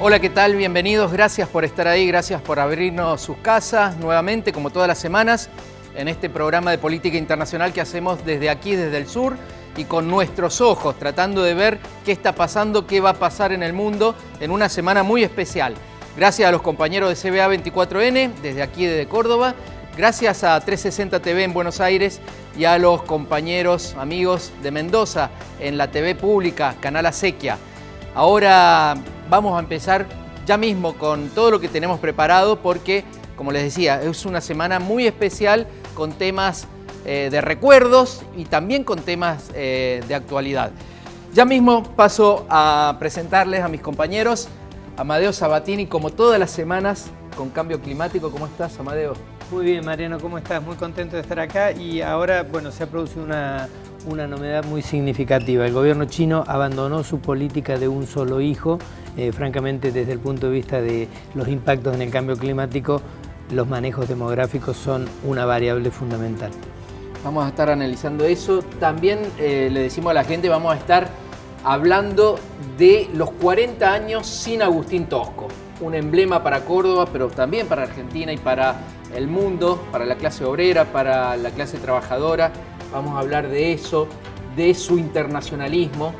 Hola, ¿qué tal? Bienvenidos, gracias por estar ahí, gracias por abrirnos sus casas nuevamente, como todas las semanas, en este programa de política internacional que hacemos desde aquí, desde el sur, y con nuestros ojos, tratando de ver qué está pasando, qué va a pasar en el mundo en una semana muy especial. Gracias a los compañeros de CBA 24N, desde aquí, desde Córdoba, gracias a 360 TV en Buenos Aires y a los compañeros, amigos de Mendoza en la TV pública, Canal Acequia. Ahora vamos a empezar ya mismo con todo lo que tenemos preparado porque, como les decía, es una semana muy especial con temas de recuerdos y también con temas de actualidad. Ya mismo paso a presentarles a mis compañeros. Amadeo Sabatini, como todas las semanas, con cambio climático. ¿Cómo estás, Amadeo? Muy bien, Mariano, ¿cómo estás? Muy contento de estar acá y ahora, bueno, se ha producido una novedad muy significativa. El gobierno chino abandonó su política de un solo hijo. Francamente, desde el punto de vista de los impactos en el cambio climático, los manejos demográficos son una variable fundamental. Vamos a estar analizando eso. También le decimos a la gente, vamos a estar hablando de los 40 años sin Agustín Tosco. Un emblema para Córdoba, pero también para Argentina y para el mundo, para la clase obrera, para la clase trabajadora. Vamos a hablar de eso, de su internacionalismo,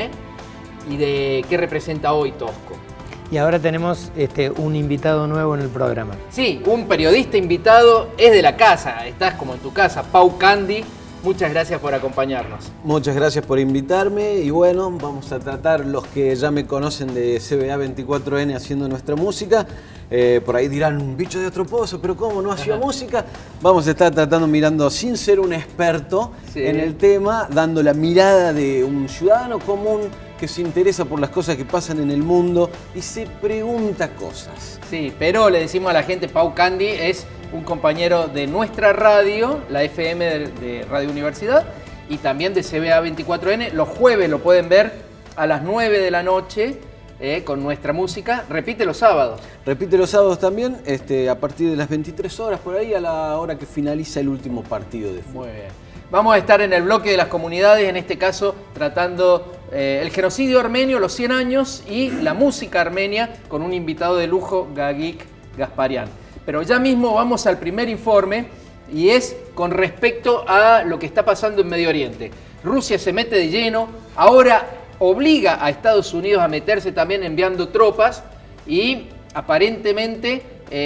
y de qué representa hoy Tosco. Y ahora tenemos un invitado nuevo en el programa. Sí, un periodista invitado, es de la casa, estás como en tu casa, Pau Candy. Muchas gracias por acompañarnos. Muchas gracias por invitarme y bueno, vamos a tratar, los que ya me conocen de CBA 24N haciendo nuestra música, por ahí dirán, un bicho de otro pozo, pero ¿cómo no hacía música? Vamos a estar tratando, mirando, sin ser un experto en el tema, dando la mirada de un ciudadano común que se interesa por las cosas que pasan en el mundo y se pregunta cosas. Sí, pero le decimos a la gente, Pau Candy es un compañero de nuestra radio, la FM de Radio Universidad, y también de CBA 24N. Los jueves lo pueden ver a las 9 de la noche con nuestra música. Repite los sábados. Repite los sábados también, a partir de las 23 horas, por ahí, a la hora que finaliza el último partido de fútbol. Muy bien. Vamos a estar en el bloque de las comunidades, en este caso tratando el genocidio armenio, los 100 años, y la música armenia, con un invitado de lujo, Gagik Gasparian. Pero ya mismo vamos al primer informe y es con respecto a lo que está pasando en Medio Oriente. Rusia se mete de lleno, ahora obliga a Estados Unidos a meterse también enviando tropas y aparentemente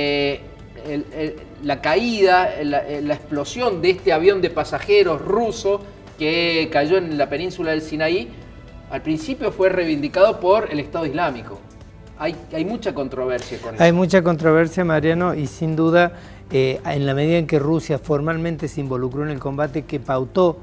la caída, la explosión de este avión de pasajeros ruso que cayó en la península del Sinaí, al principio fue reivindicado por el Estado Islámico. Hay mucha controversia con eso. Hay mucha controversia, Mariano, y sin duda, en la medida en que Rusia formalmente se involucró en el combate, que pautó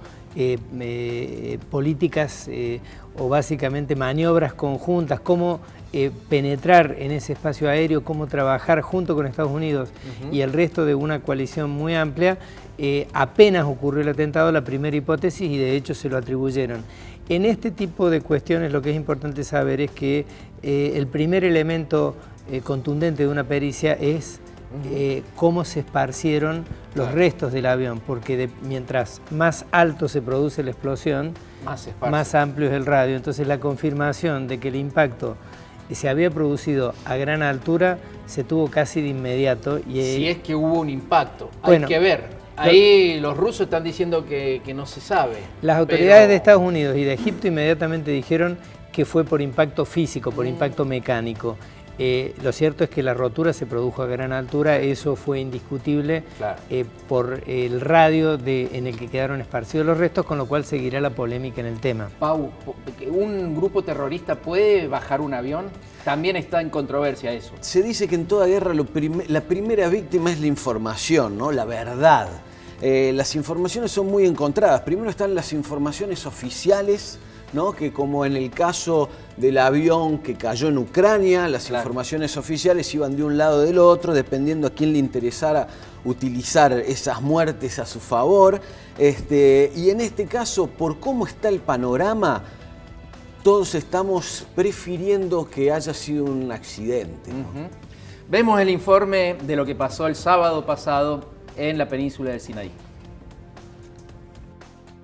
políticas o básicamente maniobras conjuntas, cómo penetrar en ese espacio aéreo, cómo trabajar junto con Estados Unidos y el resto de una coalición muy amplia, apenas ocurrió el atentado, la primera hipótesis, y de hecho se lo atribuyeron. En este tipo de cuestiones lo que es importante saber es que el primer elemento contundente de una pericia es cómo se esparcieron los restos del avión, porque mientras más alto se produce la explosión, más amplio es el radio. Entonces la confirmación de que el impacto se había producido a gran altura se tuvo casi de inmediato. Y si es que hubo un impacto, hay que ver. Ahí los rusos están diciendo que no se sabe. Las autoridades de Estados Unidos y de Egipto inmediatamente dijeron que fue por impacto físico, por impacto mecánico. Lo cierto es que la rotura se produjo a gran altura, eso fue indiscutible, claro, por el radio en el que quedaron esparcidos los restos, con lo cual seguirá la polémica en el tema. Pau, ¿un grupo terrorista puede bajar un avión? También está en controversia eso. Se dice que en toda guerra la primera víctima es la información, ¿no? La verdad. Las informaciones son muy encontradas. Primero están las informaciones oficiales, ¿no? Que como en el caso del avión que cayó en Ucrania, las informaciones oficiales iban de un lado o del otro, dependiendo a quién le interesara utilizar esas muertes a su favor. Y en este caso, por cómo está el panorama, todos estamos prefiriendo que haya sido un accidente, ¿no? Vemos el informe de lo que pasó el sábado pasado en la península del Sinaí.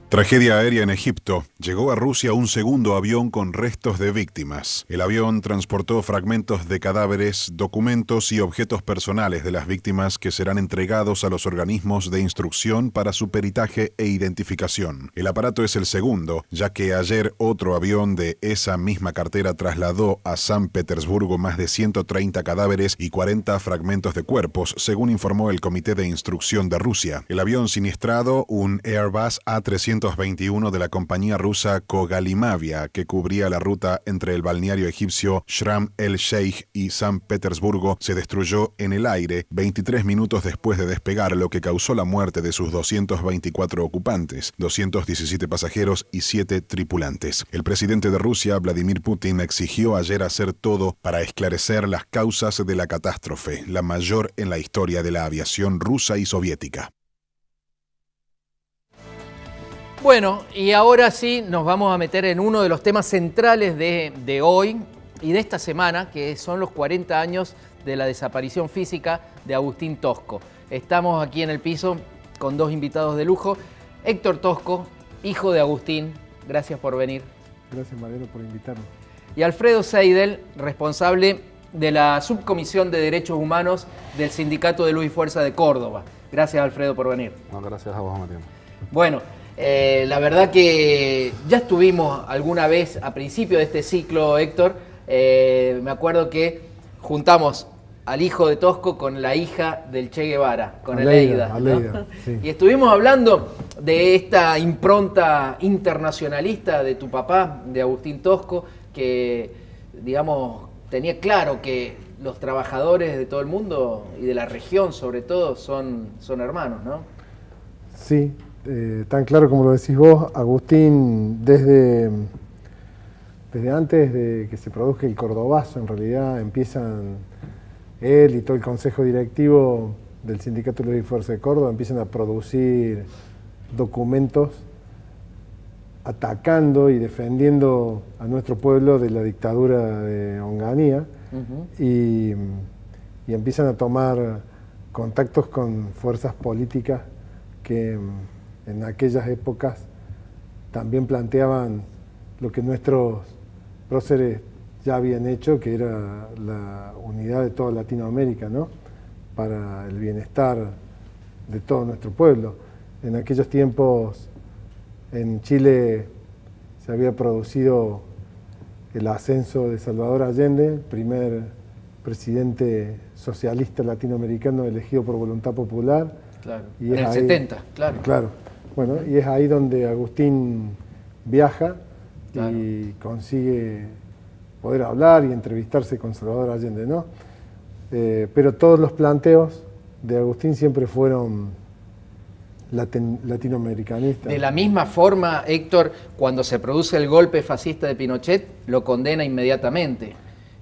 Tragedia aérea en Egipto. Llegó a Rusia un segundo avión con restos de víctimas. El avión transportó fragmentos de cadáveres, documentos y objetos personales de las víctimas que serán entregados a los organismos de instrucción para su peritaje e identificación. El aparato es el segundo, ya que ayer otro avión de esa misma cartera trasladó a San Petersburgo más de 130 cadáveres y 40 fragmentos de cuerpos, según informó el Comité de Instrucción de Rusia. El avión siniestrado, un Airbus A321 de la compañía rusa Kogalimavia, que cubría la ruta entre el balneario egipcio Sharm el-Sheikh y San Petersburgo, se destruyó en el aire 23 minutos después de despegar, lo que causó la muerte de sus 224 ocupantes, 217 pasajeros y 7 tripulantes. El presidente de Rusia, Vladimir Putin, exigió ayer hacer todo para esclarecer las causas de la catástrofe, la mayor en la historia de la aviación rusa y soviética. Bueno, y ahora sí nos vamos a meter en uno de los temas centrales de hoy y de esta semana, que son los 40 años de la desaparición física de Agustín Tosco. Estamos aquí en el piso con dos invitados de lujo. Héctor Tosco, hijo de Agustín, gracias por venir. Gracias, Mariano, por invitarme. Y Alfredo Seidel, responsable de la Subcomisión de Derechos Humanos del Sindicato de Luz y Fuerza de Córdoba. Gracias, Alfredo, por venir. No, gracias a vos, Mariano. Bueno, la verdad que ya estuvimos alguna vez a principio de este ciclo, Héctor. Me acuerdo que juntamos al hijo de Tosco con la hija del Che Guevara, con Aleida, ¿no? Sí. Y estuvimos hablando de esta impronta internacionalista de tu papá, de Agustín Tosco, que, digamos, tenía claro que los trabajadores de todo el mundo y de la región, sobre todo, son hermanos, ¿no? Sí. Tan claro como lo decís vos, Agustín, desde antes de que se produzca el Cordobazo, en realidad empiezan él y todo el consejo directivo del Sindicato de Luz y Fuerza de Córdoba, empiezan a producir documentos atacando y defendiendo a nuestro pueblo de la dictadura de Onganía. Y empiezan a tomar contactos con fuerzas políticas que en aquellas épocas también planteaban lo que nuestros próceres ya habían hecho, que era la unidad de toda Latinoamérica, ¿no? Para el bienestar de todo nuestro pueblo. En aquellos tiempos en Chile se había producido el ascenso de Salvador Allende, primer presidente socialista latinoamericano elegido por voluntad popular. Claro, y en el 70, claro. Claro. Bueno, y es ahí donde Agustín viaja, claro, y consigue poder hablar y entrevistarse con Salvador Allende, ¿no? Pero todos los planteos de Agustín siempre fueron latinoamericanistas. De la misma forma, Héctor, cuando se produce el golpe fascista de Pinochet, lo condena inmediatamente.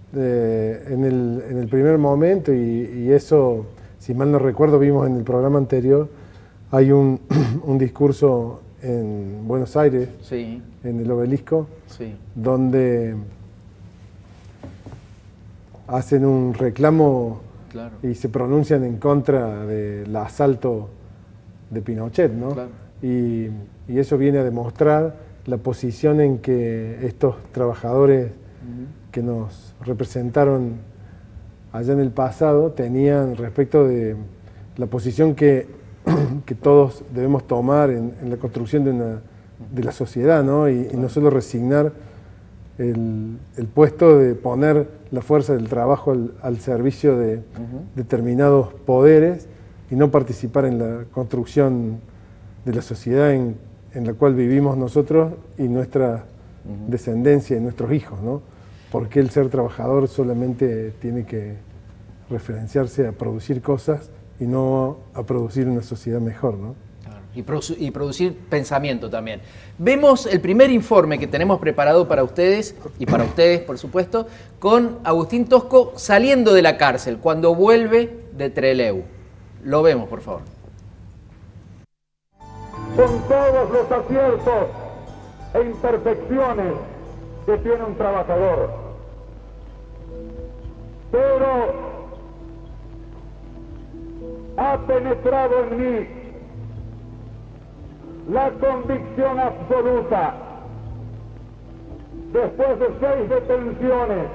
En el primer momento, y eso, si mal no recuerdo, vimos en el programa anterior, hay un discurso en Buenos Aires, sí, en el Obelisco, sí, donde hacen un reclamo, claro, y se pronuncian en contra del asalto de Pinochet, ¿no? Claro. Y eso viene a demostrar la posición en que estos trabajadores que nos representaron allá en el pasado tenían respecto de la posición que todos debemos tomar en la construcción de la sociedad, ¿no? Y no solo resignar el puesto de poner la fuerza del trabajo al servicio de determinados poderes y no participar en la construcción de la sociedad en la cual vivimos nosotros y nuestra descendencia y nuestros hijos, ¿no? Porque el ser trabajador solamente tiene que referenciarse a producir cosas y no a producir una sociedad mejor, ¿no? Claro. Y producir pensamiento también. Vemos el primer informe que tenemos preparado para ustedes, y para ustedes, por supuesto, con Agustín Tosco saliendo de la cárcel, cuando vuelve de Trelew. Lo vemos, por favor. Con todos los aciertos e imperfecciones que tiene un trabajador, pero ha penetrado en mí la convicción absoluta, después de 6 detenciones,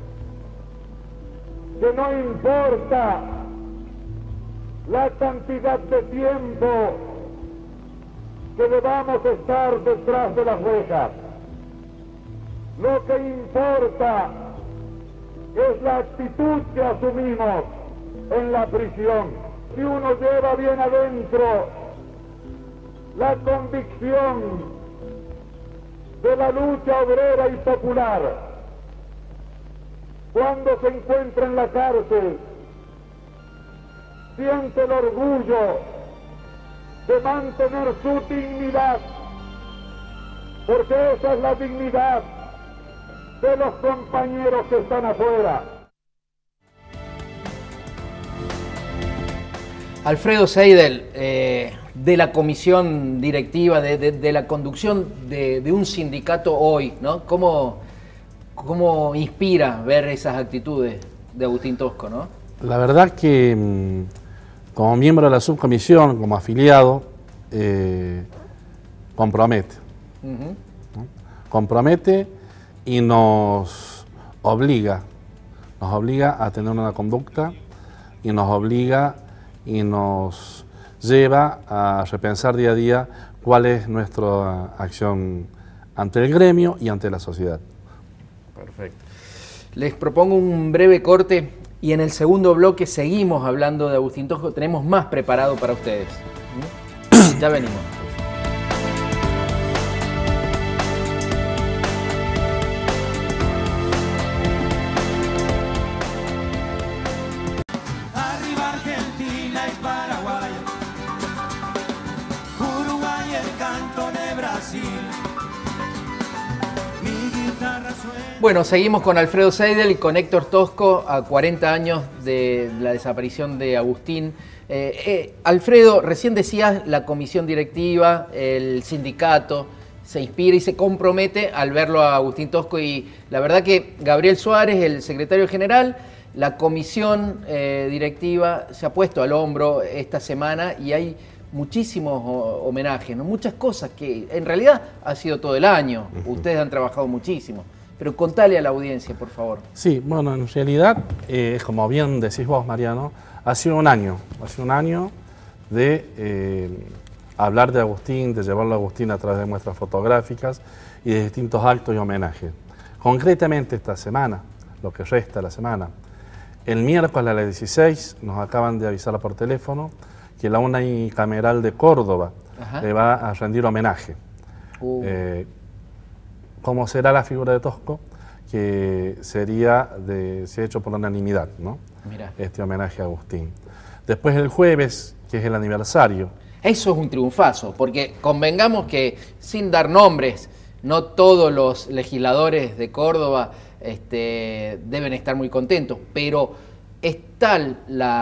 que no importa la cantidad de tiempo que debamos estar detrás de las rejas, lo que importa es la actitud que asumimos en la prisión. Si uno lleva bien adentro la convicción de la lucha obrera y popular, cuando se encuentra en la cárcel, siente el orgullo de mantener su dignidad, porque esa es la dignidad de los compañeros que están afuera. Alfredo Seidel, de la comisión directiva, de la conducción de un sindicato hoy, ¿no? ¿Cómo inspira ver esas actitudes de Agustín Tosco, ¿no? La verdad que como miembro de la subcomisión, como afiliado, compromete. ¿No? Compromete y nos obliga a tener una conducta y nos obliga y nos lleva a repensar día a día cuál es nuestra acción ante el gremio y ante la sociedad. Perfecto. Les propongo un breve corte y en el segundo bloque seguimos hablando de Agustín Tosco. Tenemos más preparado para ustedes. Ya venimos. Arriba Argentina y Paraguay, Uruguay el canto de Brasil. Bueno, seguimos con Alfredo Seidel y con Héctor Tosco a 40 años de la desaparición de Agustín. Alfredo, recién decías la comisión directiva, el sindicato, se inspira y se compromete al verlo a Agustín Tosco y la verdad que Gabriel Suárez, el secretario general, la comisión directiva se ha puesto al hombro esta semana y hay muchísimos homenajes, ¿no? Muchas cosas que en realidad ha sido todo el año. Ustedes han trabajado muchísimo. Pero contale a la audiencia, por favor. Sí, bueno, en realidad, como bien decís vos, Mariano, ha sido un año de hablar de Agustín, de llevarlo a Agustín a través de muestras fotográficas y de distintos actos y homenajes. Concretamente esta semana, lo que resta de la semana, el miércoles a las 16 nos acaban de avisar por teléfono que la Unicameral de Córdoba le va a rendir homenaje. ¿Cómo será la figura de Tosco? Que sería se ha hecho por unanimidad, ¿no? Mirá. Este homenaje a Agustín. Después el jueves, que es el aniversario. Eso es un triunfazo, porque convengamos que, sin dar nombres, no todos los legisladores de Córdoba deben estar muy contentos, pero es tal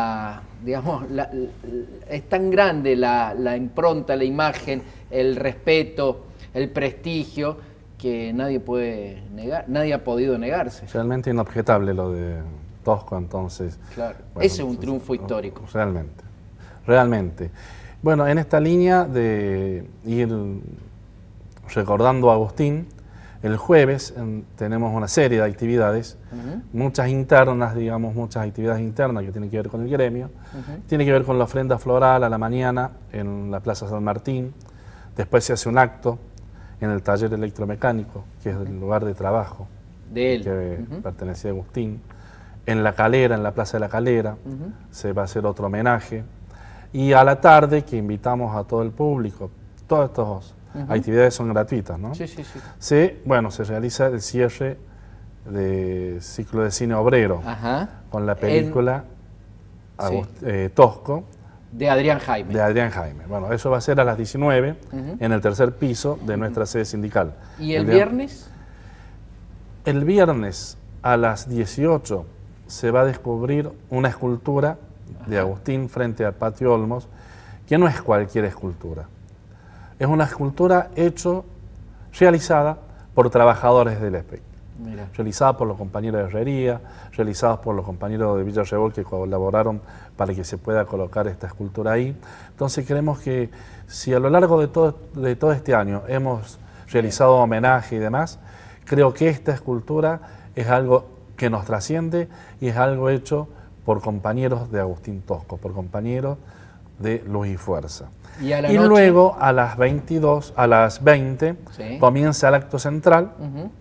es tan grande la impronta, la imagen, el respeto, el prestigio, que nadie puede negar, nadie ha podido negarse. Realmente inobjetable lo de Tosco, entonces. Claro, bueno, ese es un triunfo histórico. Realmente. Bueno, en esta línea de ir recordando a Agustín, el jueves tenemos una serie de actividades, muchas internas, digamos, muchas actividades internas que tienen que ver con el gremio, tiene que ver con la ofrenda floral a la mañana en la Plaza San Martín, después se hace un acto en el taller electromecánico, que es el lugar de trabajo de él, que pertenecía a Agustín. En La Calera, en la Plaza de La Calera, se va a hacer otro homenaje. Y a la tarde, que invitamos a todo el público, todas estas actividades son gratuitas, ¿no? Sí, sí, sí. Se realiza el cierre de ciclo de cine obrero, con la película Tosco, de Adrián Jaime. De Adrián Jaime. Bueno, eso va a ser a las 19 en el tercer piso de nuestra sede sindical. ¿Y el viernes? El viernes a las 18 se va a descubrir una escultura de Agustín frente al Patio Olmos, que no es cualquier escultura. Es una escultura realizada por trabajadores del ESPEC. realizadas por los compañeros de herrería, realizadas por los compañeros de Villa Rebol que colaboraron para que se pueda colocar esta escultura ahí. Entonces creemos que si a lo largo de todo este año hemos realizado homenaje y demás, creo que esta escultura es algo que nos trasciende y es algo hecho por compañeros de Agustín Tosco, por compañeros de Luz y Fuerza. Y luego a las 22, a las 20, comienza el acto central,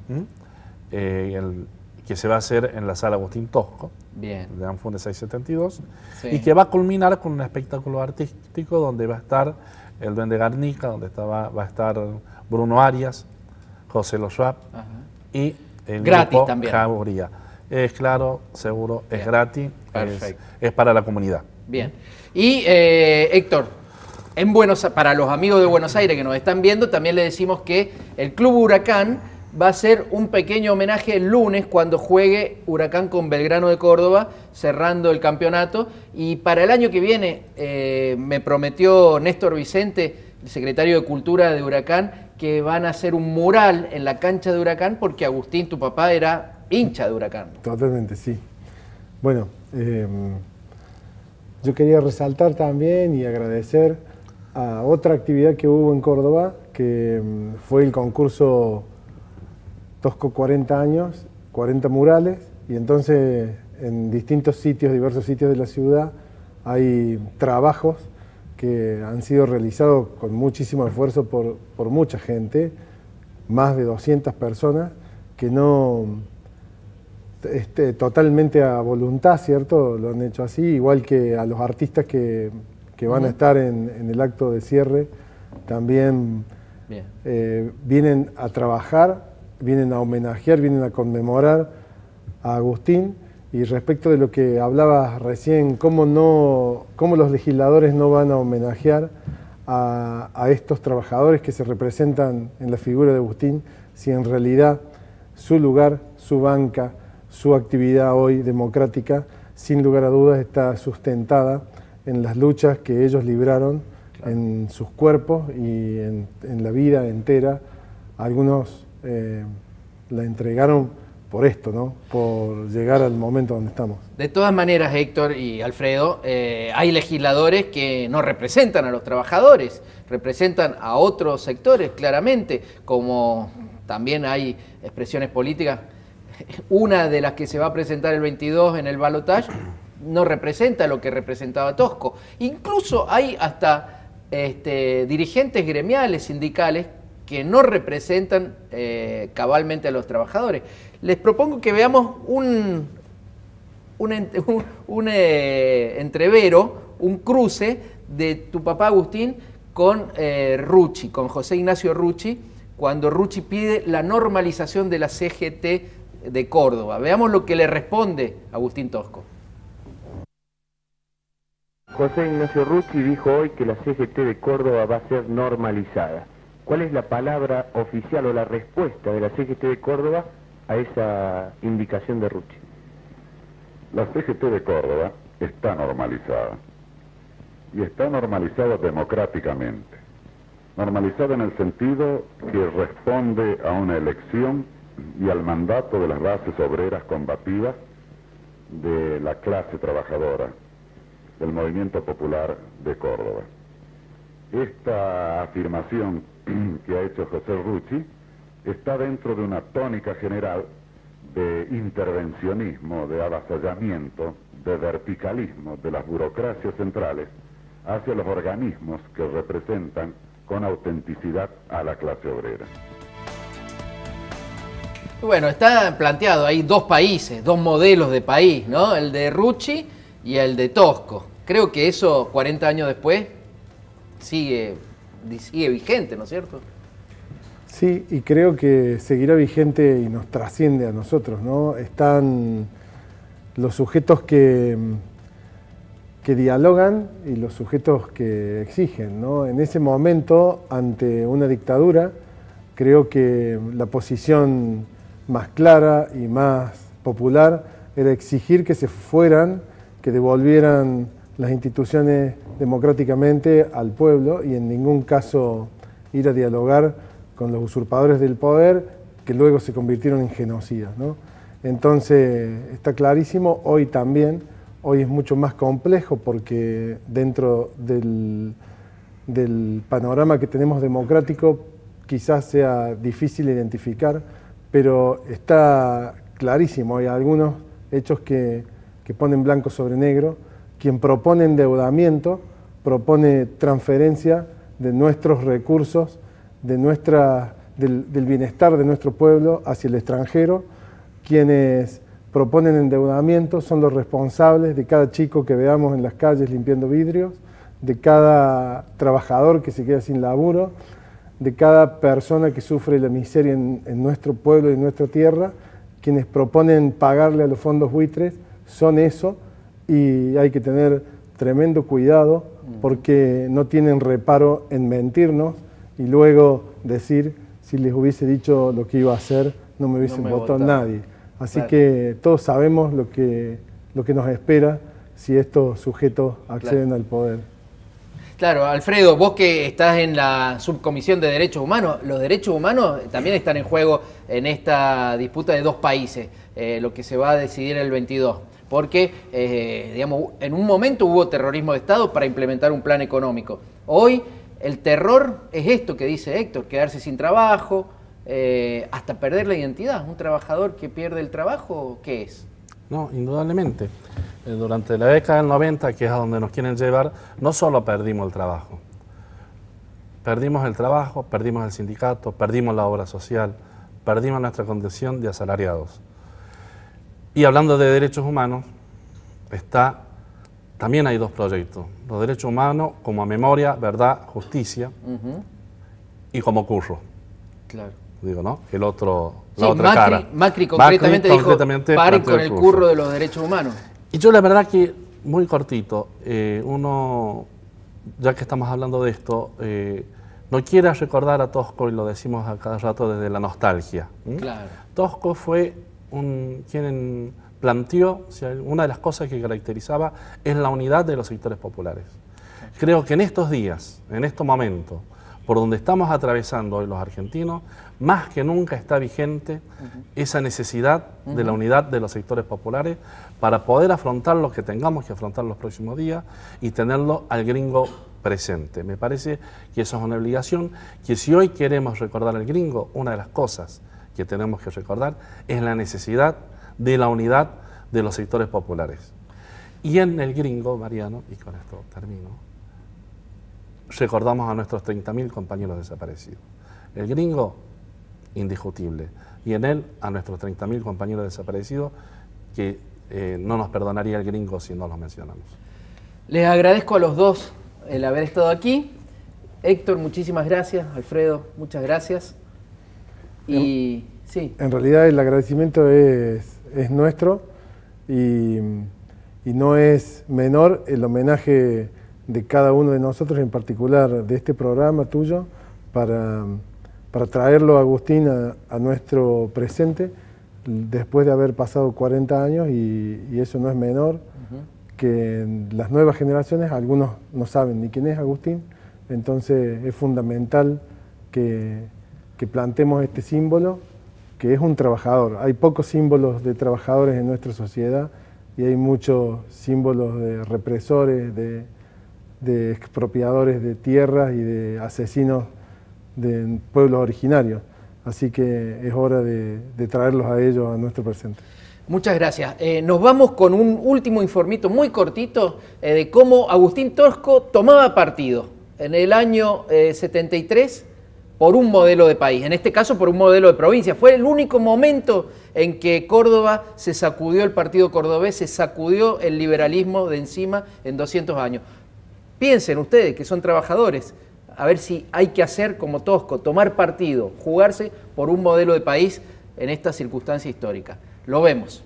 que se va a hacer en la sala Agustín Tosco, de Anfunde 672, y que va a culminar con un espectáculo artístico donde va a estar el Duende Garnica, donde va a estar Bruno Arias, José Lo Schwab y el grupo Jauría. Es claro, seguro, es gratis, es para la comunidad. Bien. Y Héctor, para los amigos de Buenos Aires que nos están viendo, también le decimos que el Club Huracán va a hacer un pequeño homenaje el lunes cuando juegue Huracán con Belgrano de Córdoba, cerrando el campeonato. Y para el año que viene me prometió Néstor Vicente, el secretario de Cultura de Huracán, que van a hacer un mural en la cancha de Huracán porque Agustín, tu papá, era hincha de Huracán. Totalmente, sí. Bueno, yo quería resaltar también y agradecer a otra actividad que hubo en Córdoba, que fue el concurso Tosco 40 años, 40 murales, y entonces en distintos sitios, diversos sitios de la ciudad, hay trabajos que han sido realizados con muchísimo esfuerzo por mucha gente, más de 200 personas, que no totalmente a voluntad, ¿cierto? Lo han hecho así, igual que a los artistas que van a estar en el acto de cierre, también vienen a trabajar, vienen a homenajear, vienen a conmemorar a Agustín. Y respecto de lo que hablabas recién, cómo los legisladores no van a homenajear a estos trabajadores que se representan en la figura de Agustín, si en realidad su lugar, su banca, su actividad hoy democrática, sin lugar a dudas está sustentada en las luchas que ellos libraron en sus cuerpos y en la vida entera. Algunos la entregaron por esto, ¿no? Por llegar al momento donde estamos. De todas maneras, Héctor y Alfredo, hay legisladores que no representan a los trabajadores, representan a otros sectores, claramente, como también hay expresiones políticas. Una de las que se va a presentar el 22 en el balotaje no representa lo que representaba Tosco. Incluso hay hasta dirigentes gremiales, sindicales, que no representan cabalmente a los trabajadores. Les propongo que veamos un entrevero, un cruce de tu papá Agustín con Rucci, con José Ignacio Rucci, cuando Rucci pide la normalización de la CGT de Córdoba. Veamos lo que le responde Agustín Tosco. José Ignacio Rucci dijo hoy que la CGT de Córdoba va a ser normalizada. ¿Cuál es la palabra oficial o la respuesta de la CGT de Córdoba a esa indicación de Rucci? La CGT de Córdoba está normalizada, y está normalizada democráticamente. Normalizada en el sentido que responde a una elección y al mandato de las bases obreras combativas de la clase trabajadora, del movimiento popular de Córdoba. Esta afirmación que ha hecho José Rucci está dentro de una tónica general de intervencionismo, de avasallamiento, de verticalismo de las burocracias centrales hacia los organismos que representan con autenticidad a la clase obrera. Bueno, está planteado, hay dos países, dos modelos de país, ¿no? El de Rucci y el de Tosco. Creo que eso, 40 años después, sigue vigente, ¿no es cierto? Sí, y creo que seguirá vigente y nos trasciende a nosotros, ¿no? Están los sujetos que dialogan y los sujetos que exigen, ¿no? En ese momento, ante una dictadura, creo que la posición más clara y más popular era exigir que se fueran, que devolvieran las instituciones democráticamente al pueblo y en ningún caso ir a dialogar con los usurpadores del poder que luego se convirtieron en genocidas, ¿no? Entonces, está clarísimo, hoy también, hoy es mucho más complejo porque dentro del panorama que tenemos democrático quizás sea difícil identificar, pero está clarísimo, hay algunos hechos que ponen blanco sobre negro. Quien propone endeudamiento, propone transferencia de nuestros recursos, del bienestar de nuestro pueblo hacia el extranjero. Quienes proponen endeudamiento son los responsables de cada chico que veamos en las calles limpiando vidrios, de cada trabajador que se queda sin laburo, de cada persona que sufre la miseria en nuestro pueblo y en nuestra tierra. Quienes proponen pagarle a los fondos buitres son eso, y hay que tener tremendo cuidado porque no tienen reparo en mentirnos y luego decir, si les hubiese dicho lo que iba a hacer, no me hubiesen votado nadie. Así que todos sabemos lo que nos espera si estos sujetos acceden al poder. Claro, Alfredo, vos que estás en la subcomisión de derechos humanos, los derechos humanos también están en juego en esta disputa de dos países, lo que se va a decidir el 22. Porque, digamos, en un momento hubo terrorismo de Estado para implementar un plan económico. Hoy el terror es esto que dice Héctor, quedarse sin trabajo, hasta perder la identidad. ¿Un trabajador que pierde el trabajo, qué es? No, indudablemente. Durante la década del 90, que es a donde nos quieren llevar, no solo perdimos el trabajo, perdimos el sindicato, perdimos la obra social, perdimos nuestra condición de asalariados. Y hablando de derechos humanos, también hay dos proyectos. Los derechos humanos como memoria, verdad, justicia, y como curro. Claro. Digo, ¿no? El otro, sí, la otra cara. Macri concretamente dijo, paren con el curro de los derechos humanos. Y yo la verdad que, muy cortito, uno, ya que estamos hablando de esto, no quiere recordar a Tosco, y lo decimos a cada rato desde la nostalgia. Claro. Tosco fue quien planteó, una de las cosas que caracterizaba es la unidad de los sectores populares. Creo que en estos días, en estos momentos, por donde estamos atravesando hoy los argentinos, más que nunca está vigente esa necesidad de la unidad de los sectores populares para poder afrontar lo que tengamos que afrontar los próximos días y tenerlo al gringo presente. Me parece que eso es una obligación, que si hoy queremos recordar al gringo, una de las cosas que tenemos que recordar es la necesidad de la unidad de los sectores populares. Y en el gringo, Mariano, y con esto termino, recordamos a nuestros 30.000 compañeros desaparecidos. El gringo, indiscutible, y en él a nuestros 30.000 compañeros desaparecidos, que no nos perdonaría el gringo si no los mencionamos. Les agradezco a los dos el haber estado aquí. Héctor, muchísimas gracias. Alfredo, muchas gracias. Y sí. En realidad el agradecimiento es nuestro y no es menor el homenaje de cada uno de nosotros, en particular de este programa tuyo, para traerlo, Agustín, a nuestro presente, después de haber pasado 40 años, y eso no es menor, que en las nuevas generaciones algunos no saben ni quién es Agustín, entonces es fundamental que plantemos este símbolo, que es un trabajador. Hay pocos símbolos de trabajadores en nuestra sociedad y hay muchos símbolos de represores, de expropiadores de tierras y de asesinos de pueblos originarios. Así que es hora de traerlos a ellos a nuestro presente. Muchas gracias. Nos vamos con un último informito muy cortito de cómo Agustín Tosco tomaba partido en el año 73 por un modelo de país, en este caso por un modelo de provincia. Fue el único momento en que Córdoba se sacudió, el partido cordobés se sacudió el liberalismo de encima en 200 años. Piensen ustedes que son trabajadores, a ver si hay que hacer como Tosco, tomar partido, jugarse por un modelo de país en esta circunstancia histórica. Lo vemos.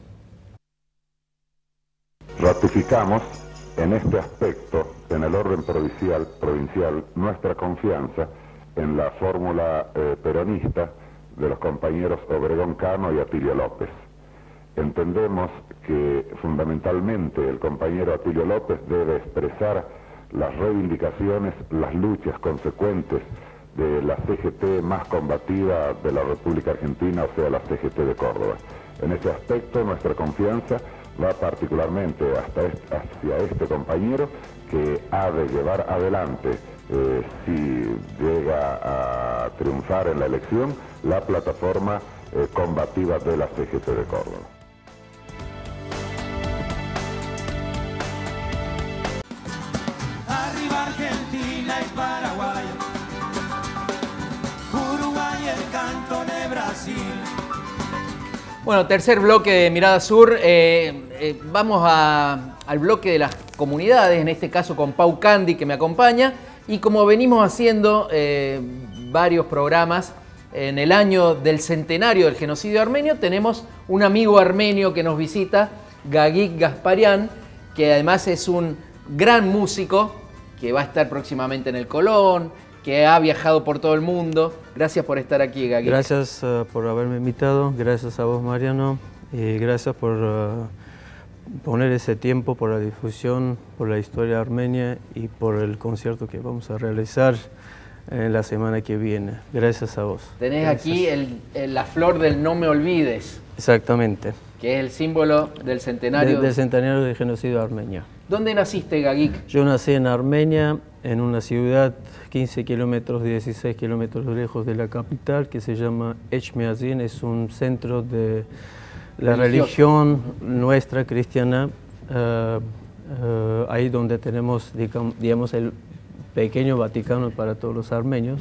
Ratificamos en este aspecto, en el orden provincial, nuestra confianza en la fórmula peronista de los compañeros Obregón Cano y Atilio López. Entendemos que fundamentalmente el compañero Atilio López debe expresar las reivindicaciones, las luchas consecuentes de la CGT más combativa de la República Argentina, o sea, la CGT de Córdoba. En ese aspecto, nuestra confianza va particularmente hacia este compañero que ha de llevar adelante, si llega a triunfar en la elección, la plataforma combativa de la CGT de Córdoba. Arriba Argentina y Paraguay, Uruguay el canto de Brasil. Bueno, tercer bloque de Mirada Sur. Vamos al bloque de las comunidades, en este caso con Pau Candy, que me acompaña. Y como venimos haciendo varios programas, en el año del centenario del genocidio armenio, tenemos un amigo armenio que nos visita, Gagik Gasparian, que además es un gran músico, que va a estar próximamente en el Colón, que ha viajado por todo el mundo. Gracias por estar aquí, Gagik. Gracias por haberme invitado, gracias a vos, Mariano, y gracias por poner ese tiempo por la difusión, por la historia armenia y por el concierto que vamos a realizar la semana que viene. Gracias a vos. Tenés gracias. Aquí la flor del No Me Olvides. Exactamente. Que es el símbolo del centenario. Del centenario del genocidio armenio. ¿Dónde naciste, Gagik? Yo nací en Armenia, en una ciudad 15 kilómetros, 16 kilómetros lejos de la capital, que se llama Echmiadzin. Es un centro de la religión nuestra cristiana, ahí donde tenemos, digamos, el pequeño Vaticano para todos los armenios.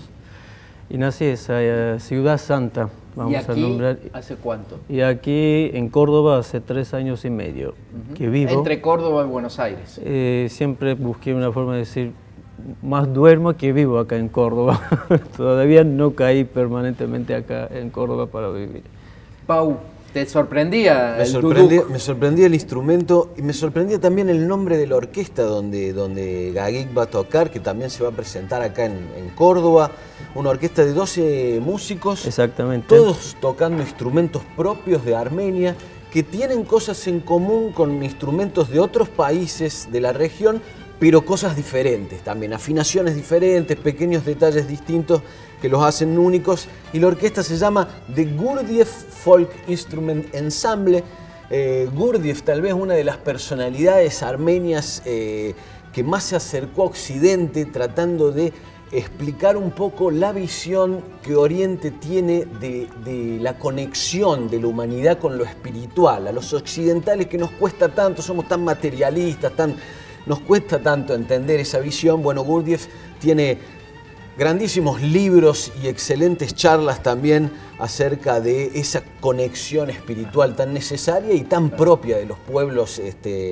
Y nací en esa ciudad santa, vamos a nombrar. ¿Y aquí hace cuánto? Y aquí en Córdoba hace 3 años y medio que vivo. ¿Entre Córdoba y Buenos Aires? Siempre busqué una forma de decir, más duermo que vivo acá en Córdoba. Todavía no caí permanentemente acá en Córdoba para vivir. Pau, ¿te sorprendía Me sorprendía el instrumento y me sorprendía también el nombre de la orquesta donde Gagik va a tocar, que también se va a presentar acá en Córdoba. Una orquesta de 12 músicos. Exactamente. Todos tocando instrumentos propios de Armenia, que tienen cosas en común con instrumentos de otros países de la región, pero cosas diferentes también, afinaciones diferentes, pequeños detalles distintos que los hacen únicos. Y la orquesta se llama The Gurdjieff Folk Instrument Ensemble. Gurdjieff, tal vez una de las personalidades armenias que más se acercó a Occidente, tratando de explicar un poco la visión que Oriente tiene de la conexión de la humanidad con lo espiritual. A los occidentales, que nos cuesta tanto, somos tan materialistas, nos cuesta tanto entender esa visión. Bueno, Gurdjieff tiene grandísimos libros y excelentes charlas también acerca de esa conexión espiritual tan necesaria y tan propia de los pueblos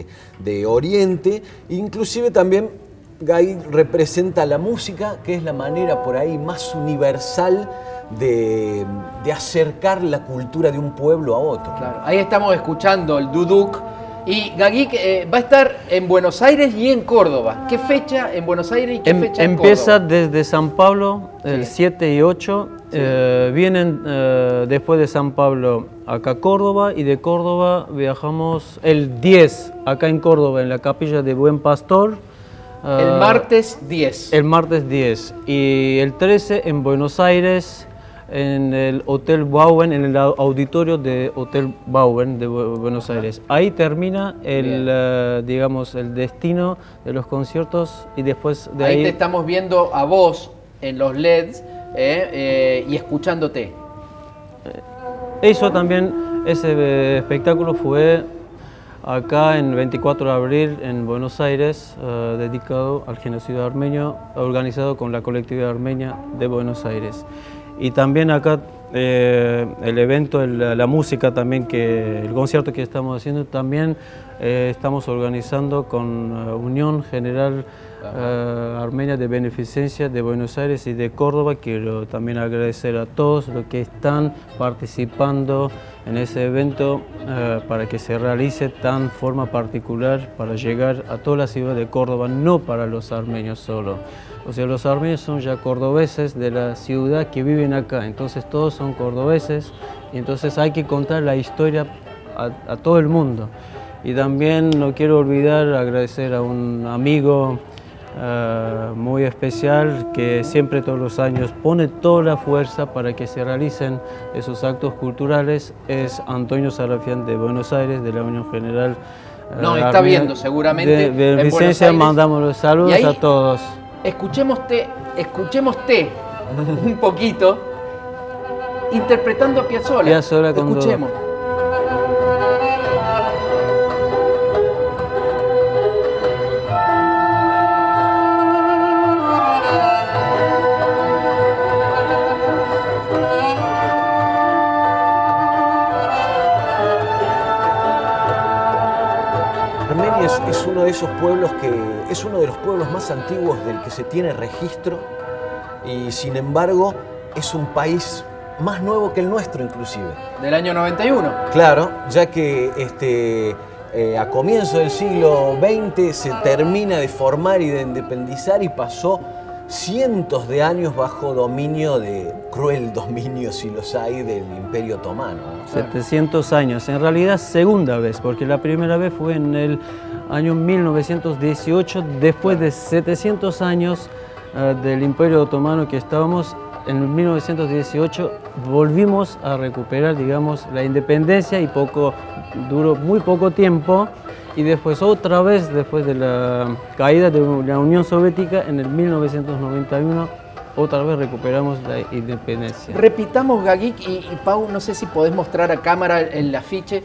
de Oriente. Inclusive también Gagik representa la música, que es la manera por ahí más universal de acercar la cultura de un pueblo a otro. Claro. Ahí estamos escuchando el duduk. Y Gagik va a estar en Buenos Aires y en Córdoba. ¿Qué fecha en Buenos Aires y qué fecha en Córdoba? Empieza desde San Pablo, el 7 y 8. Vienen después de San Pablo acá a Córdoba, y de Córdoba viajamos el 10 acá en Córdoba, en la capilla de Buen Pastor. El martes 10. El martes 10. Y el 13 en Buenos Aires, en el Hotel Bauen, en el auditorio de Hotel Bauen de Buenos Aires. Ahí termina digamos, el destino de los conciertos, y después de ahí... Ahí te estamos viendo a vos en los LEDs y escuchándote. Eso también, ese espectáculo fue acá en 24 de abril en Buenos Aires, dedicado al genocidio armenio, organizado con la colectividad armenia de Buenos Aires. Y también acá el evento, la música también, el concierto que estamos haciendo, también estamos organizando con Unión General Armenia de Beneficencia de Buenos Aires y de Córdoba. Quiero también agradecer a todos los que están participando en ese evento para que se realice tan forma particular, para llegar a toda la ciudad de Córdoba, no para los armenios solo. O sea, los armenios son ya cordobeses de la ciudad que viven acá, entonces todos son cordobeses, y entonces hay que contar la historia a todo el mundo. Y también no quiero olvidar agradecer a un amigo muy especial que siempre todos los años pone toda la fuerza para que se realicen esos actos culturales es Antonio Sarafián de Buenos Aires, de la Unión General. No, está viendo seguramente. De Vicencia, mandamos los saludos a todos. Escuchemos un poquito interpretando a Piazzolla. Escuchemos. Es uno de esos pueblos es uno de los pueblos más antiguos del que se tiene registro y sin embargo es un país más nuevo que el nuestro inclusive. Del año 91. Claro, ya que a comienzo del siglo XX se termina de formar y de independizar y pasó cientos de años bajo cruel dominio, si los hay, del Imperio Otomano. 700 años, en realidad segunda vez, porque la primera vez fue en el año 1918, después de 700 años del Imperio Otomano que estábamos. En 1918 volvimos a recuperar, digamos, la independencia y duró muy poco tiempo. Y después otra vez, después de la caída de la Unión Soviética, en el 1991, otra vez recuperamos la independencia. Repitamos, Gagik y Pau, no sé si podés mostrar a cámara el afiche,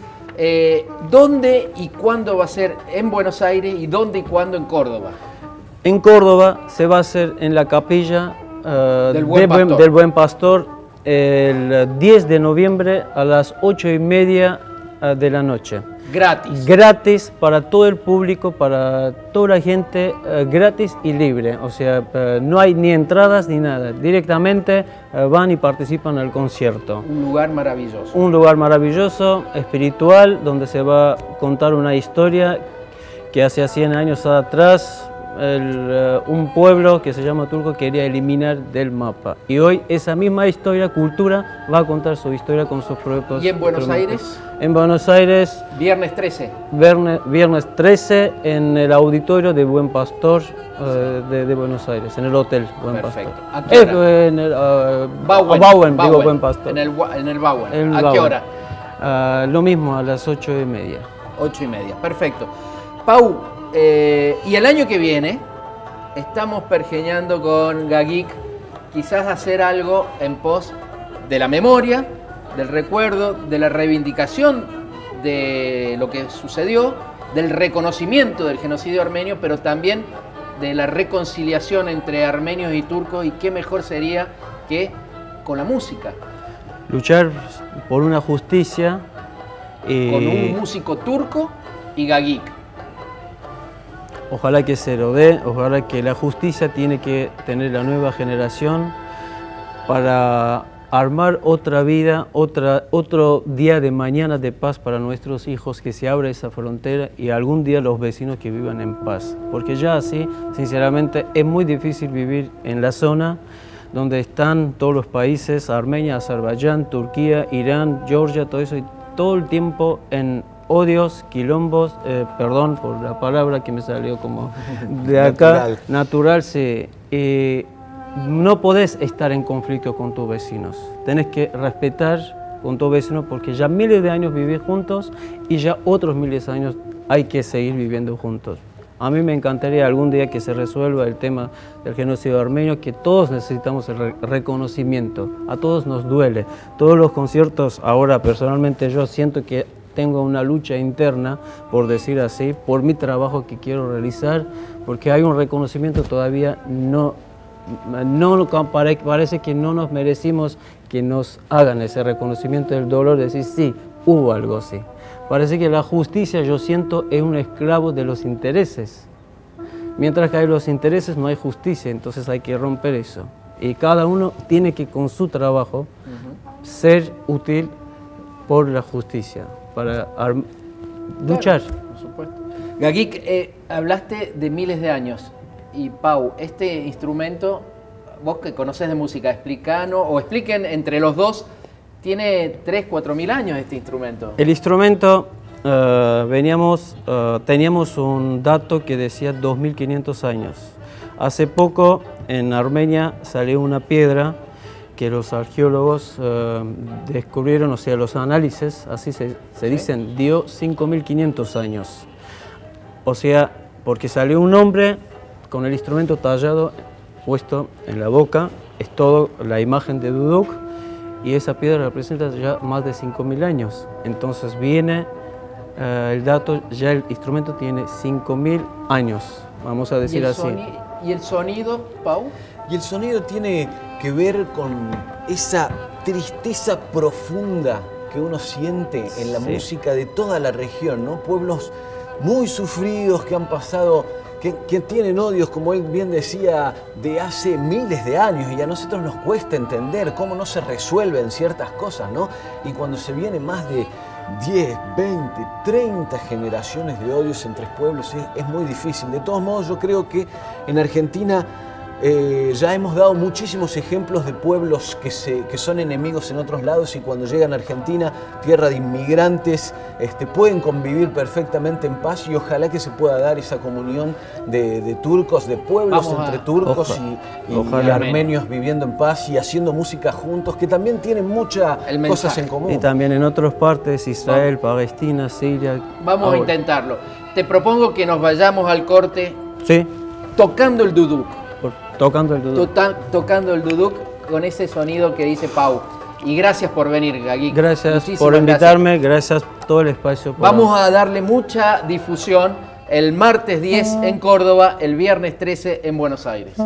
¿dónde y cuándo va a ser en Buenos Aires y dónde y cuándo en Córdoba? En Córdoba se va a hacer en la capilla del Buen Pastor el 10 de noviembre a las 8:30 de la noche. Gratis. Gratis para todo el público, para toda la gente, gratis y libre. O sea, no hay ni entradas ni nada. Directamente van y participan al concierto. Un lugar maravilloso. Un lugar maravilloso, espiritual, donde se va a contar una historia que hace 100 años atrás un pueblo que se llama Turco quería eliminar del mapa. Y hoy esa misma historia, cultura, va a contar su historia con sus propios... ¿Y en Buenos Aires? En Buenos Aires... Viernes 13. Viernes 13 en el auditorio de Buen Pastor de Buenos Aires, en el Hotel Buen Pastor. Perfecto. ¿A qué hora? En el Bauen, digo Buen Pastor. En el Bauen. ¿A qué hora? Lo mismo, a las 8:30. 8:30, perfecto. Pau, y el año que viene estamos pergeñando con Gagik quizás hacer algo en pos de la memoria, del recuerdo, de la reivindicación de lo que sucedió, del reconocimiento del genocidio armenio, pero también de la reconciliación entre armenios y turcos, y qué mejor sería que con la música. Luchar por una justicia. Con un músico turco y Gagik. Ojalá que se lo dé, ojalá que la justicia tiene que tener la nueva generación para armar otra vida, otro día de mañana de paz para nuestros hijos, que se abra esa frontera y algún día los vecinos que vivan en paz. Porque ya así, sinceramente, es muy difícil vivir en la zona donde están todos los países, Armenia, Azerbaiyán, Turquía, Irán, Georgia, todo eso, y todo el tiempo en odios, quilombos, perdón por la palabra que me salió como de acá, natural, sí. No podés estar en conflicto con tus vecinos, tenés que respetar con tus vecinos porque ya miles de años vivís juntos y ya otros miles de años hay que seguir viviendo juntos. A mí me encantaría algún día que se resuelva el tema del genocidio armenio, que todos necesitamos el reconocimiento, a todos nos duele. Todos los conciertos, ahora personalmente yo siento que tengo una lucha interna, por decir así, por mi trabajo que quiero realizar, porque hay un reconocimiento todavía parece que no nos merecimos que nos hagan ese reconocimiento del dolor, de decir sí, hubo algo así. Parece que la justicia, yo siento, es un esclavo de los intereses. Mientras que hay los intereses no hay justicia, entonces hay que romper eso. Y cada uno tiene que con su trabajo ser útil por la justicia, para luchar. Claro, por supuesto. Gagik, hablaste de miles de años. Y Pau, este instrumento, vos que conoces de música, expliquen entre los dos, tiene 3.000-4.000 años este instrumento. El instrumento, teníamos un dato que decía 2.500 años. Hace poco en Armenia salió una piedra que los arqueólogos descubrieron, o sea, los análisis, así se dicen, dio 5.500 años. O sea, porque salió un hombre con el instrumento tallado, puesto en la boca, es todo la imagen de Duduk, y esa piedra representa ya más de 5.000 años. Entonces viene el dato, ya el instrumento tiene 5.000 años, vamos a decir así. ¿Y el sonido, Pau? Y el sonido tiene que ver con esa tristeza profunda que uno siente en la música de toda la región, ¿no? Pueblos muy sufridos que han pasado, que tienen odios, como él bien decía, de hace miles de años, y a nosotros nos cuesta entender cómo no se resuelven ciertas cosas, ¿no? Y cuando se viene más de 10, 20, 30 generaciones de odios entre pueblos es muy difícil. De todos modos, yo creo que en Argentina ya hemos dado muchísimos ejemplos de pueblos que son enemigos en otros lados, y cuando llegan a Argentina, tierra de inmigrantes, pueden convivir perfectamente en paz, y ojalá que se pueda dar esa comunión de turcos, de pueblos entre turcos y armenios viviendo en paz y haciendo música juntos, que también tienen muchas cosas en común. Y también en otras partes, Israel, Palestina, Siria. Vamos a intentarlo. Te propongo que nos vayamos al corte tocando el duduk. Tocando el duduk. Tocando el duduk con ese sonido que dice Pau. Y gracias por venir, Gagik. Gracias por invitarme, gracias por todo el espacio. Vamos a darle mucha difusión el martes 10 en Córdoba, el viernes 13 en Buenos Aires.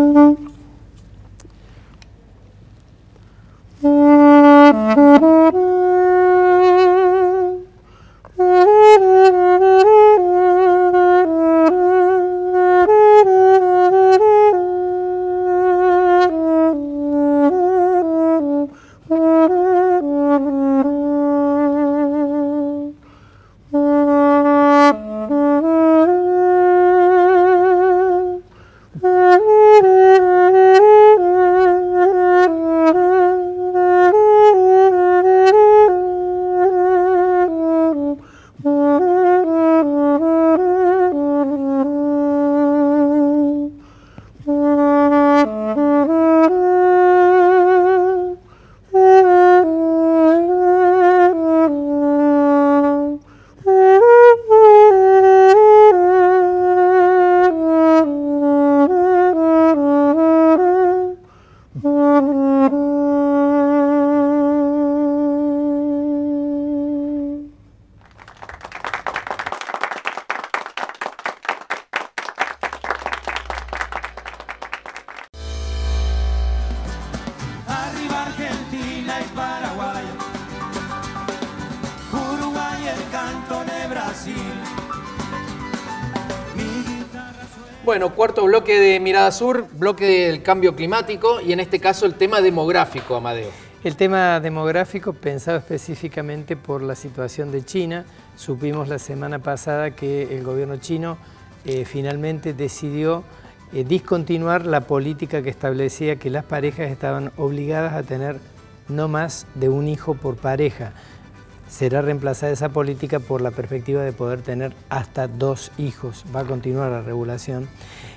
Bueno, cuarto bloque de Mirada Sur, bloque del cambio climático y en este caso el tema demográfico, Amadeo. El tema demográfico pensado específicamente por la situación de China. Supimos la semana pasada que el gobierno chino finalmente decidió discontinuar la política que establecía que las parejas estaban obligadas a tener no más de un hijo por pareja. Será reemplazada esa política por la perspectiva de poder tener hasta 2 hijos. Va a continuar la regulación.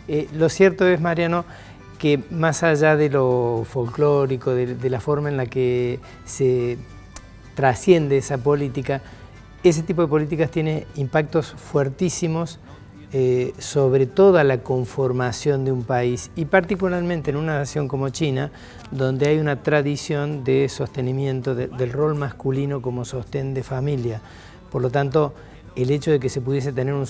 Lo cierto es, Mariano, que más allá de lo folclórico, de la forma en la que se trasciende esa política, ese tipo de políticas tiene impactos fuertísimos sobre toda la conformación de un país y particularmente en una nación como China, donde hay una tradición de sostenimiento del rol masculino como sostén de familia. Por lo tanto, el hecho de que se pudiese tener un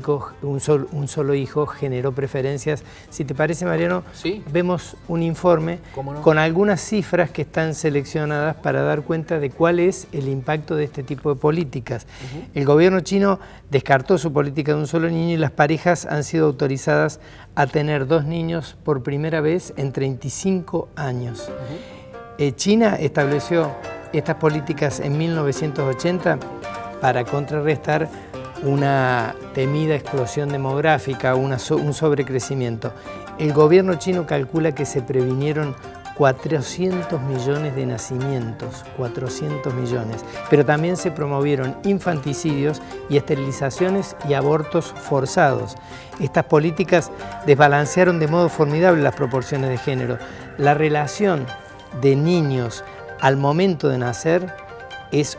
solo hijo generó preferencias. Si te parece, Mariano, ¿sí? Vemos un informe con algunas cifras que están seleccionadas para dar cuenta de cuál es el impacto de este tipo de políticas. El gobierno chino descartó su política de un solo niño y las parejas han sido autorizadas a tener 2 niños por primera vez en 35 años. China estableció estas políticas en 1980 para contrarrestar una temida explosión demográfica, un sobrecrecimiento. El gobierno chino calcula que se previnieron 400 millones de nacimientos, 400 millones. Pero también se promovieron infanticidios y esterilizaciones y abortos forzados. Estas políticas desbalancearon de modo formidable las proporciones de género. La relación de niños al momento de nacer es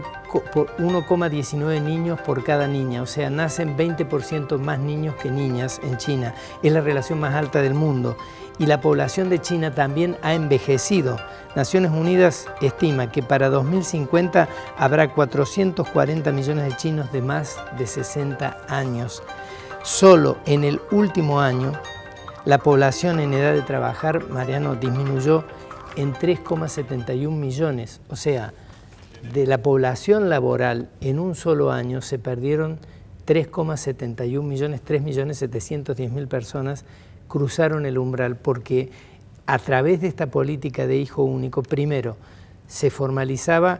1,19 niños por cada niña, o sea, nacen 20% más niños que niñas en China. Es la relación más alta del mundo. Y la población de China también ha envejecido. Naciones Unidas estima que para 2050 habrá 440 millones de chinos de más de 60 años. Solo en el último año, la población en edad de trabajar, Mariano, disminuyó en 3,71 millones. O sea, de la población laboral en un solo año se perdieron 3,71 millones, 3.710.000 personas cruzaron el umbral porque a través de esta política de hijo único, primero, se formalizaba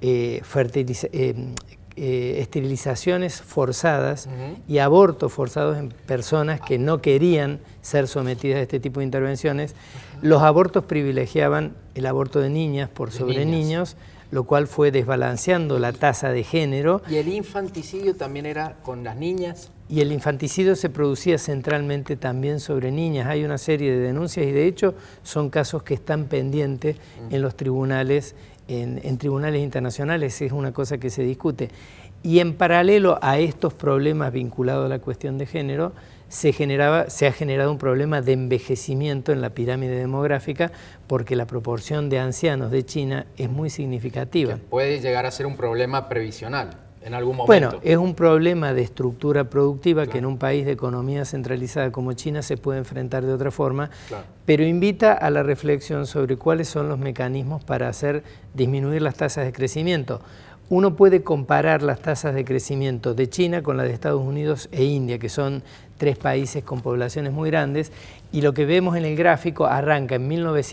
esterilizaciones forzadas y abortos forzados en personas que no querían ser sometidas a este tipo de intervenciones. Los abortos privilegiaban el aborto de niñas por sobre niños, lo cual fue desbalanceando la tasa de género. ¿Y el infanticidio también era con las niñas? Y el infanticidio se producía centralmente también sobre niñas. Hay una serie de denuncias y de hecho son casos que están pendientes en los tribunales, en tribunales internacionales, es una cosa que se discute. Y en paralelo a estos problemas vinculados a la cuestión de género, se ha generado un problema de envejecimiento en la pirámide demográfica porque la proporción de ancianos de China es muy significativa. Que puede llegar a ser un problema previsional en algún momento. Bueno, es un problema de estructura productiva que en un país de economía centralizada como China se puede enfrentar de otra forma, pero invita a la reflexión sobre cuáles son los mecanismos para hacer disminuir las tasas de crecimiento. Uno puede comparar las tasas de crecimiento de China con las de Estados Unidos e India, que son 3 países con poblaciones muy grandes, y lo que vemos en el gráfico arranca en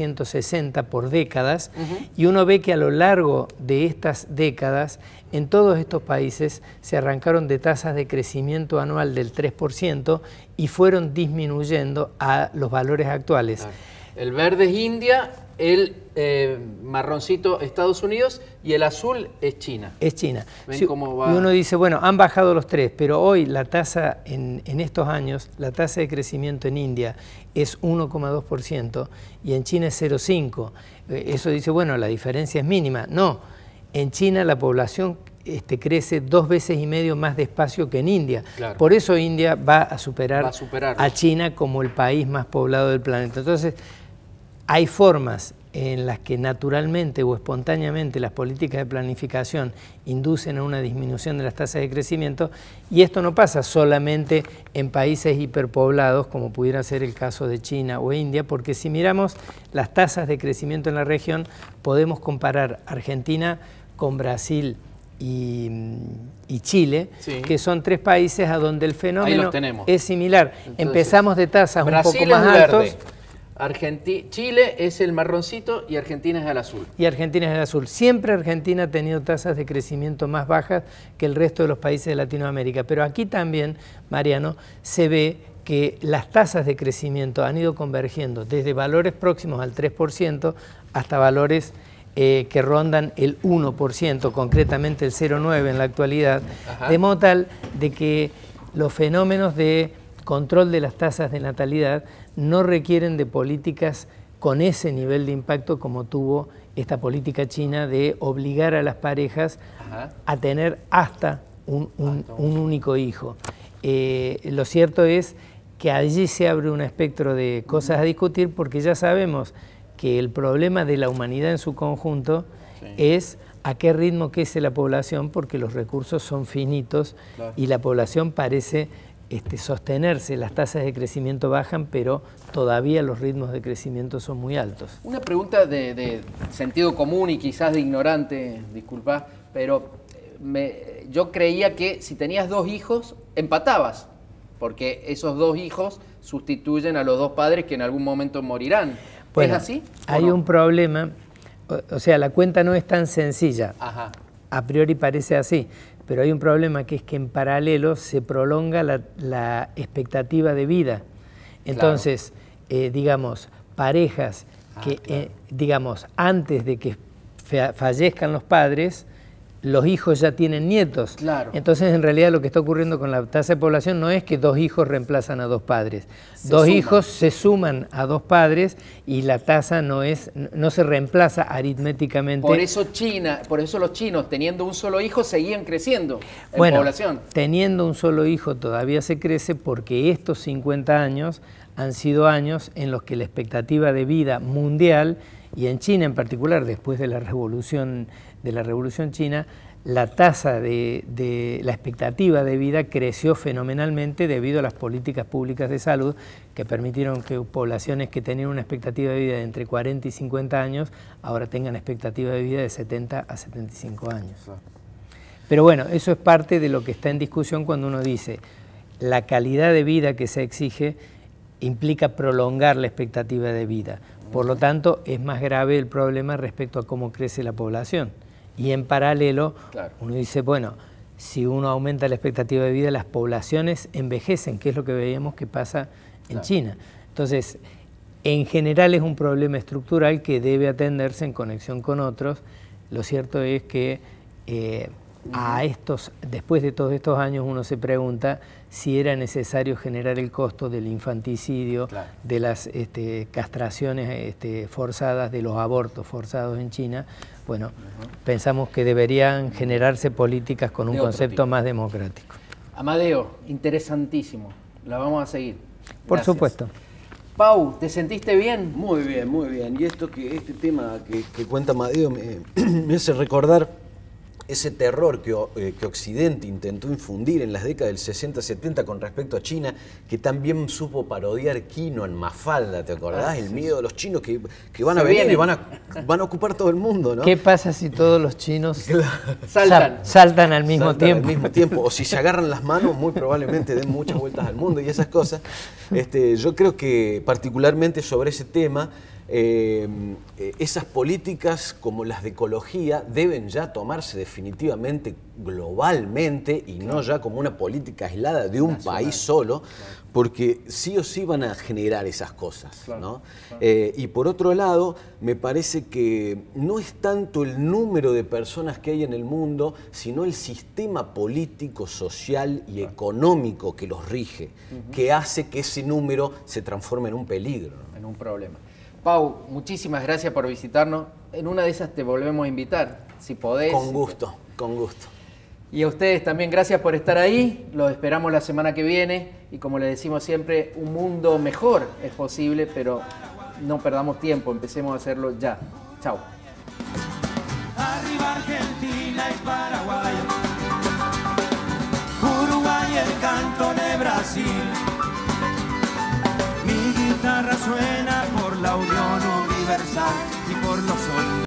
1960 por décadas, y uno ve que a lo largo de estas décadas, en todos estos países se arrancaron de tasas de crecimiento anual del 3% y fueron disminuyendo a los valores actuales. El verde es India, el marroncito Estados Unidos y el azul es China. Es China. ¿Ven cómo va? Y uno dice, bueno, han bajado los 3, pero hoy la tasa, en estos años, la tasa de crecimiento en India es 1,2% y en China es 0,5%. Eso dice, bueno, la diferencia es mínima. No, en China la población crece 2,5 veces más despacio que en India. Claro. Por eso India va a superar a China como el país más poblado del planeta. Entonces, hay formas en las que naturalmente o espontáneamente las políticas de planificación inducen a una disminución de las tasas de crecimiento, y esto no pasa solamente en países hiperpoblados como pudiera ser el caso de China o India, porque si miramos las tasas de crecimiento en la región podemos comparar Argentina con Brasil y Chile, que son 3 países a donde el fenómeno es similar. Entonces, empezamos de tasas Brasil un poco más altos. Chile es el marroncito y Argentina es el azul. Y Argentina es el azul. Siempre Argentina ha tenido tasas de crecimiento más bajas que el resto de los países de Latinoamérica. Pero aquí también, Mariano, se ve que las tasas de crecimiento han ido convergiendo desde valores próximos al 3% hasta valores que rondan el 1%, concretamente el 0,9% en la actualidad, de modo tal de que los fenómenos de control de las tasas de natalidad no requieren de políticas con ese nivel de impacto como tuvo esta política china de obligar a las parejas a tener hasta un único hijo. Lo cierto es que allí se abre un espectro de cosas a discutir porque ya sabemos que el problema de la humanidad en su conjunto es a qué ritmo crece la población, porque los recursos son finitos y la población parece sostenerse, las tasas de crecimiento bajan, pero todavía los ritmos de crecimiento son muy altos. Una pregunta de sentido común y quizás de ignorante, disculpa, pero yo creía que si tenías 2 hijos, empatabas, porque esos 2 hijos sustituyen a los 2 padres que en algún momento morirán. Bueno, ¿es así? Hay un problema, o sea, la cuenta no es tan sencilla. A priori parece así, pero hay un problema que es que en paralelo se prolonga la expectativa de vida. Entonces, digamos, parejas que, digamos, antes de que fallezcan los padres, los hijos ya tienen nietos. Claro. Entonces, en realidad, lo que está ocurriendo con la tasa de población no es que 2 hijos reemplazan a 2 padres. 2 hijos se suman a 2 padres y la tasa no se reemplaza aritméticamente. Por eso los chinos, teniendo un solo hijo, seguían creciendo en población. Teniendo un solo hijo todavía se crece porque estos 50 años han sido años en los que la expectativa de vida mundial, y en China en particular, después de la revolución china, la tasa de la expectativa de vida creció fenomenalmente debido a las políticas públicas de salud que permitieron que poblaciones que tenían una expectativa de vida de entre 40 y 50 años ahora tengan expectativa de vida de 70 a 75 años. Pero bueno, eso es parte de lo que está en discusión cuando uno dice la calidad de vida que se exige implica prolongar la expectativa de vida. Por lo tanto, es más grave el problema respecto a cómo crece la población. Y en paralelo, uno dice, bueno, si uno aumenta la expectativa de vida, las poblaciones envejecen, que es lo que veíamos que pasa en China. Entonces, en general es un problema estructural que debe atenderse en conexión con otros. Lo cierto es que después de todos estos años uno se pregunta si era necesario generar el costo del infanticidio, de las castraciones forzadas, de los abortos forzados en China. Bueno, pensamos que deberían generarse políticas con un concepto más democrático. Amadeo, interesantísimo. La vamos a seguir. Por supuesto. Pau, ¿te sentiste bien? Muy bien, muy bien. Y este tema que cuenta Amadeo me hace recordar ese terror que Occidente intentó infundir en las décadas del 60-70 con respecto a China, que también supo parodiar Quino en Mafalda, ¿te acordás? El miedo de los chinos que van a venir y van a ocupar todo el mundo, ¿no? ¿Qué pasa si todos los chinos saltan al mismo tiempo? O si se agarran las manos, muy probablemente den muchas vueltas al mundo y esas cosas. Yo creo que particularmente sobre ese tema, esas políticas como las de ecología deben ya tomarse definitivamente globalmente y no ya como una política aislada de un país solo, porque sí o sí van a generar esas cosas, ¿no? Y por otro lado, me parece que no es tanto el número de personas que hay en el mundo, sino el sistema político, social y económico que los rige, que hace que ese número se transforme en un peligro, ¿no? En un problema. Pau, muchísimas gracias por visitarnos. En una de esas te volvemos a invitar, si podés. Con gusto, con gusto. Y a ustedes también gracias por estar ahí. Los esperamos la semana que viene. Y como les decimos siempre, un mundo mejor es posible, pero no perdamos tiempo, empecemos a hacerlo ya. Chao. Arriba Argentina y Paraguay, Uruguay el canto de Brasil. Mi guitarra suena por la unión universal y por los soldados.